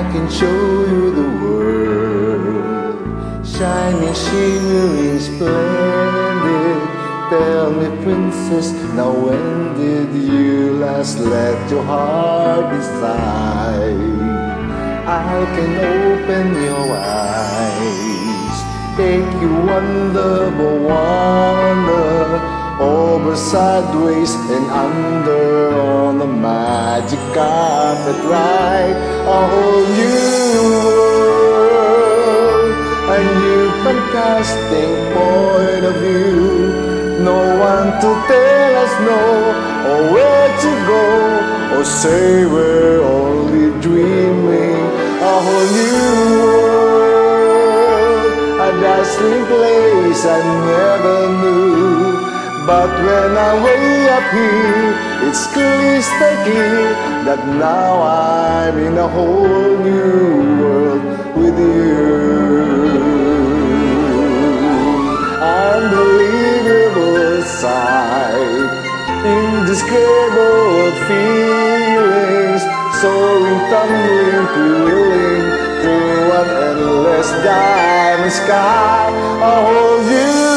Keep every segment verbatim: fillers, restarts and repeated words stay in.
can show you the world, shining, shimmering, splendid. Tell me, princess, now when did you last let your heart decide? I can open your eyes, take you wonderful wonder, over, sideways, and under on the magic carpet ride. A whole new world, a new fantastic point of view. No one to tell us no, or where to go, or say we're only dreaming. A whole new world, a dazzling place I never knew. But when I'm way up here, it's crystal clear that now I'm in a whole new world with you. Unbelievable sight, indescribable feelings, soaring, tumbling, thrilling through an endless diamond sky. A whole new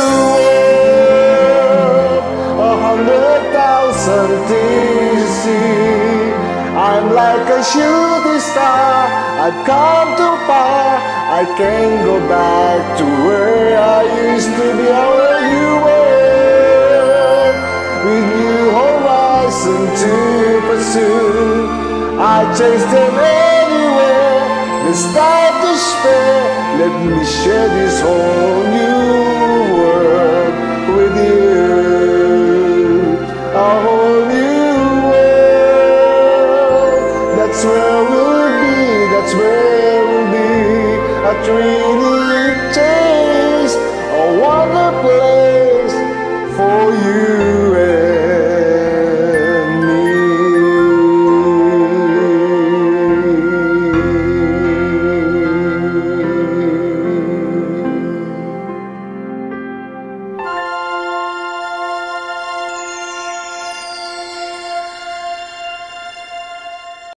world, a hundred thousand things to see. I'm like a shooting star, I've come too far. I can't go back to where I used to be, where you were, with new horizon to pursue. I chase them anywhere, there's time to spare. Let me share this whole new world with you. A whole new world, that's where we'll be, that's where we'll be. A dream